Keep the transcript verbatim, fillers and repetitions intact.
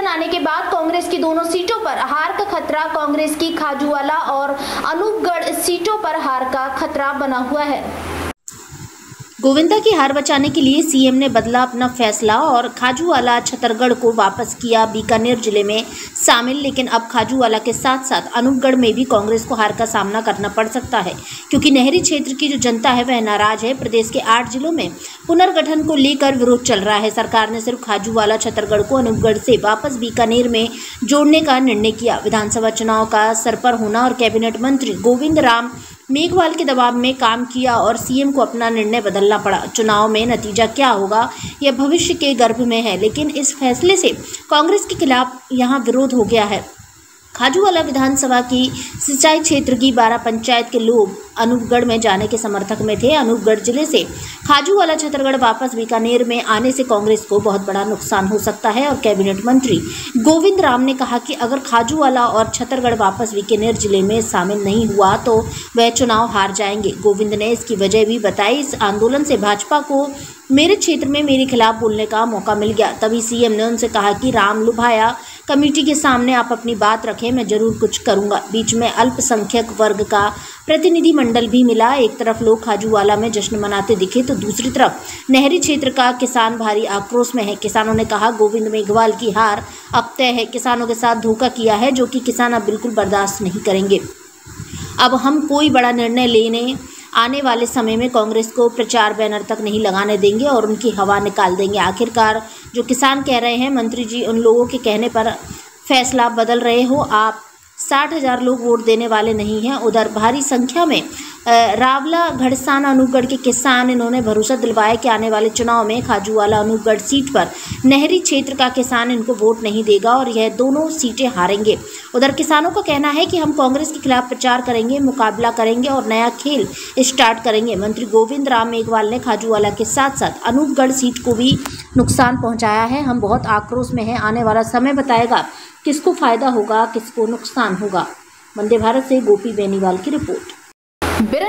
गठबंधन आने के बाद कांग्रेस की दोनों सीटों पर हार का खतरा, कांग्रेस की खाजूवाला और अनूपगढ़ सीटों पर हार का खतरा बना हुआ है। गोविंदा की हार बचाने के लिए सीएम ने बदला अपना फैसला और खाजूवाला छतरगढ़ को वापस किया बीकानेर जिले में शामिल। लेकिन अब खाजूवाला के साथ साथ अनूपगढ़ में भी कांग्रेस को हार का सामना करना पड़ सकता है, क्योंकि नहरी क्षेत्र की जो जनता है वह नाराज है। प्रदेश के आठ जिलों में पुनर्गठन को लेकर विरोध चल रहा है। सरकार ने सिर्फ खाजूवाला छतरगढ़ को अनूपगढ़ से वापस बीकानेर में जोड़ने का निर्णय किया। विधानसभा चुनाव का सर पर होना और कैबिनेट मंत्री गोविंद राम मेघवाल के दबाव में काम किया और सीएम को अपना निर्णय बदलना पड़ा। चुनाव में नतीजा क्या होगा यह भविष्य के गर्भ में है, लेकिन इस फैसले से कांग्रेस के खिलाफ यहां विरोध हो गया है। खाजूवाला विधानसभा की सिंचाई क्षेत्र की बारह पंचायत के लोग अनूपगढ़ में जाने के समर्थक में थे। अनूपगढ़ जिले से खाजूवाला छतरगढ़ वापस बीकानेर में आने से कांग्रेस को बहुत बड़ा नुकसान हो सकता है और कैबिनेट मंत्री गोविंद राम ने कहा कि अगर खाजूवाला और छतरगढ़ वापस बीकानेर जिले में शामिल नहीं हुआ तो वह चुनाव हार जाएंगे। गोविंद ने इसकी वजह भी बताई। इस आंदोलन से भाजपा को मेरे क्षेत्र में मेरे खिलाफ बोलने का मौका मिल गया। तभी सीएम ने उनसे कहा कि राम लुभाया कमेटी के सामने आप अपनी बात रखें, मैं जरूर कुछ करूंगा। बीच में अल्पसंख्यक वर्ग का प्रतिनिधि मंडल भी मिला। एक तरफ लोग खाजूवाला में जश्न मनाते दिखे तो दूसरी तरफ नहरी क्षेत्र का किसान भारी आक्रोश में है। किसानों ने कहा गोविंद मेघवाल की हार अब तय है। किसानों के साथ धोखा किया है जो कि किसान अब बिल्कुल बर्दाश्त नहीं करेंगे। अब हम कोई बड़ा निर्णय लेने आने वाले समय में कांग्रेस को प्रचार बैनर तक नहीं लगाने देंगे और उनकी हवा निकाल देंगे। आखिरकार जो किसान कह रहे हैं, मंत्री जी उन लोगों के कहने पर फैसला बदल रहे हो। आप साठ हजार लोग वोट देने वाले नहीं हैं। उधर भारी संख्या में रावला घड़साना अनूपगढ़ के किसान इन्होंने भरोसा दिलवाया कि आने वाले चुनाव में खाजूवाला अनूपगढ़ सीट पर नहरी क्षेत्र का किसान इनको वोट नहीं देगा और यह दोनों सीटें हारेंगे। उधर किसानों का कहना है कि हम कांग्रेस के खिलाफ प्रचार करेंगे, मुकाबला करेंगे और नया खेल स्टार्ट करेंगे। मंत्री गोविंद राम मेघवाल ने खाजूवाला के साथ साथ अनूपगढ़ सीट को भी नुकसान पहुंचाया है। हम बहुत आक्रोश में हैं। आने वाला समय बताएगा किसको फायदा होगा, किसको नुकसान होगा। वंदे भारत से गोपी बेनीवाल की रिपोर्ट।